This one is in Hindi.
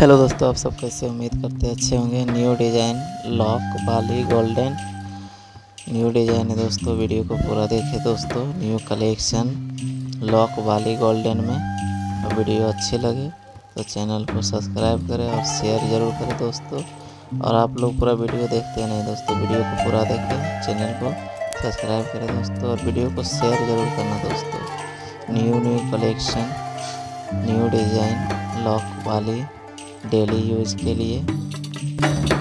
हेलो दोस्तों, आप सब कैसे? उम्मीद करते अच्छे होंगे। न्यू डिज़ाइन लॉक वाली गोल्डन न्यू डिज़ाइन है दोस्तों। वीडियो को पूरा देखें दोस्तों। न्यू कलेक्शन लॉक वाली गोल्डन में। वीडियो अच्छी लगे तो चैनल को सब्सक्राइब करें और शेयर ज़रूर करें दोस्तों। और आप लोग पूरा वीडियो देखते नहीं दोस्तों, वीडियो को पूरा देखें, चैनल को सब्सक्राइब करें दोस्तों और वीडियो को शेयर ज़रूर करना दोस्तों। New collection new design lock वाली डेली यूज़ के लिए।